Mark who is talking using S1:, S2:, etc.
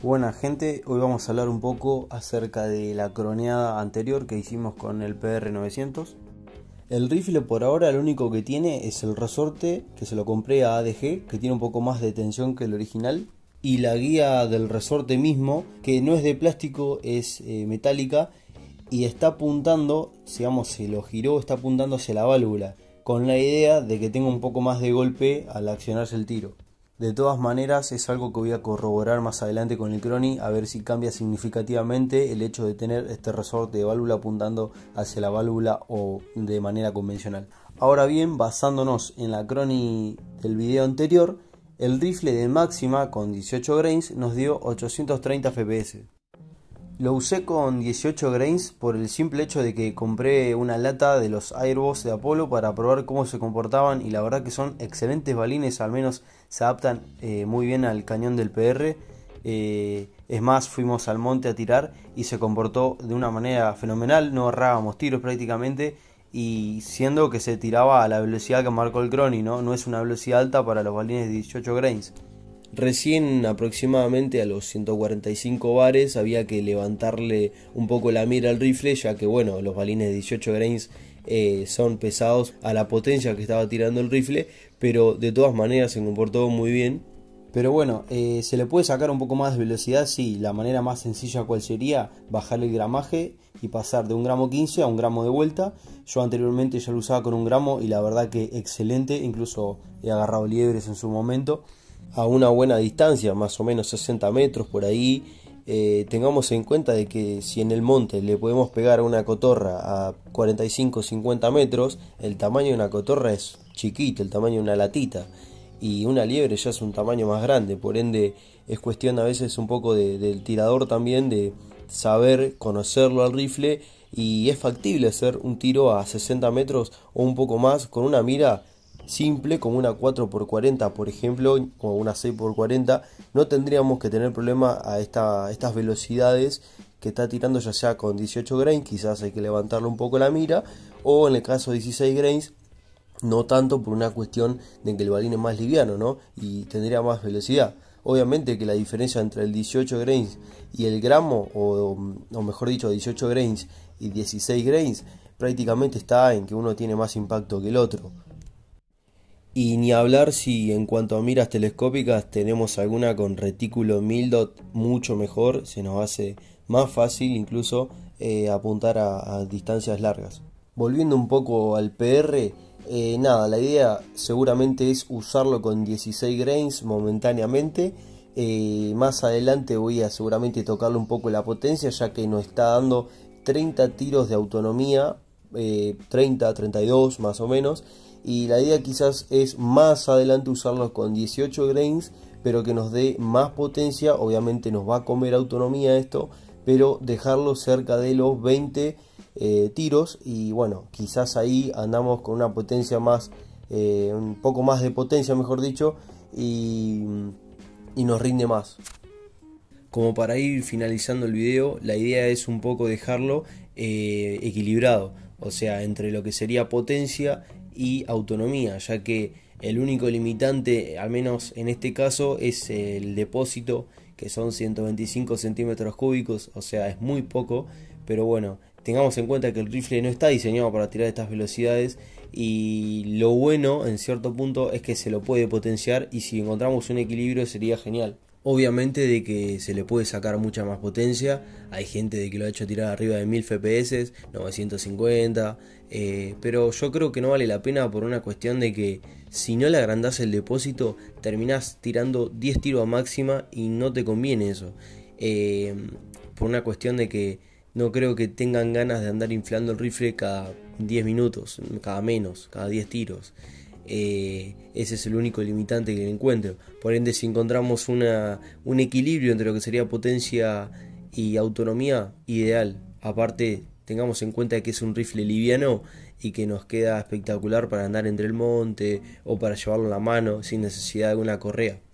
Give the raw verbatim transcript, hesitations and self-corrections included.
S1: Buena gente, hoy vamos a hablar un poco acerca de la croneada anterior que hicimos con el P R novecientos. El rifle por ahora lo único que tiene es el resorte, que se lo compré a A D G, que tiene un poco más de tensión que el original, y la guía del resorte mismo, que no es de plástico, es eh, metálica, y está apuntando, digamos, se lo giró, está apuntando hacia la válvula, con la idea de que tenga un poco más de golpe al accionarse el tiro. De todas maneras es algo que voy a corroborar más adelante con el Crony, a ver si cambia significativamente el hecho de tener este resorte de válvula apuntando hacia la válvula o de manera convencional. Ahora bien, basándonos en la Crony del video anterior, el rifle de máxima con dieciocho grains nos dio ochocientos treinta F P S. Lo usé con dieciocho grains por el simple hecho de que compré una lata de los Airboss de Apollo para probar cómo se comportaban, y la verdad que son excelentes balines, al menos se adaptan eh, muy bien al cañón del P R. Eh, es más, fuimos al monte a tirar y se comportó de una manera fenomenal, no errábamos tiros prácticamente, y siendo que se tiraba a la velocidad que marcó el Crony, ¿no? No es una velocidad alta para los balines de dieciocho grains. Recién aproximadamente a los ciento cuarenta y cinco bares había que levantarle un poco la mira al rifle, ya que bueno, los balines de dieciocho grains eh, son pesados a la potencia que estaba tirando el rifle, pero de todas maneras se comportó muy bien. Pero bueno, eh, se le puede sacar un poco más de velocidad, sí. La manera más sencilla cuál sería bajarle el gramaje y pasar de un gramo quince a un gramo de vuelta. Yo anteriormente ya lo usaba con un gramo y la verdad que excelente, incluso he agarrado liebres en su momento a una buena distancia, más o menos sesenta metros por ahí. Eh, tengamos en cuenta de que si en el monte le podemos pegar a una cotorra a cuarenta y cinco cincuenta metros, el tamaño de una cotorra es chiquito, el tamaño de una latita, y una liebre ya es un tamaño más grande. Por ende es cuestión a veces un poco de, del tirador también, de saber conocerlo al rifle, y es factible hacer un tiro a sesenta metros o un poco más con una mira simple como una cuatro por cuarenta por ejemplo, o una seis por cuarenta. No tendríamos que tener problema a esta, estas velocidades que está tirando, ya sea con dieciocho grains, quizás hay que levantarle un poco la mira, o en el caso de dieciséis grains no tanto, por una cuestión de que el balín es más liviano, ¿no? Y tendría más velocidad. Obviamente que la diferencia entre el dieciocho grains y el gramo, o, o mejor dicho dieciocho grains y dieciséis grains, prácticamente está en que uno tiene más impacto que el otro. Y ni hablar si en cuanto a miras telescópicas tenemos alguna con retículo mil dot mucho mejor, se nos hace más fácil incluso eh, apuntar a, a distancias largas. Volviendo un poco al P R, eh, nada, la idea seguramente es usarlo con dieciséis grains momentáneamente. Eh, más adelante voy a seguramente tocarle un poco la potencia, ya que nos está dando treinta tiros de autonomía, eh, treinta, treinta y dos más o menos. Y la idea quizás es más adelante usarlos con dieciocho grains, pero que nos dé más potencia. Obviamente nos va a comer autonomía esto, pero dejarlo cerca de los veinte eh, tiros, y bueno, quizás ahí andamos con una potencia más, eh, un poco más de potencia mejor dicho, y, y nos rinde más. Como para ir finalizando el video, la idea es un poco dejarlo eh, equilibrado, o sea, entre lo que sería potencia y autonomía, ya que el único limitante, al menos en este caso, es el depósito, que son ciento veinticinco centímetros cúbicos, o sea, es muy poco. Pero bueno, tengamos en cuenta que el rifle no está diseñado para tirar estas velocidades, y lo bueno en cierto punto es que se lo puede potenciar, y si encontramos un equilibrio sería genial. Obviamente de que se le puede sacar mucha más potencia, hay gente de que lo ha hecho tirar arriba de mil F P S, novecientos cincuenta, eh, pero yo creo que no vale la pena, por una cuestión de que si no le agrandás el depósito terminás tirando diez tiros a máxima y no te conviene eso, eh, por una cuestión de que no creo que tengan ganas de andar inflando el rifle cada diez minutos, cada menos, cada diez tiros. Eh, ese es el único limitante que encuentro. Por ende, si encontramos una, un equilibrio entre lo que sería potencia y autonomía, ideal. Aparte, tengamos en cuenta que es un rifle liviano y que nos queda espectacular para andar entre el monte o para llevarlo en la mano sin necesidad de una correa.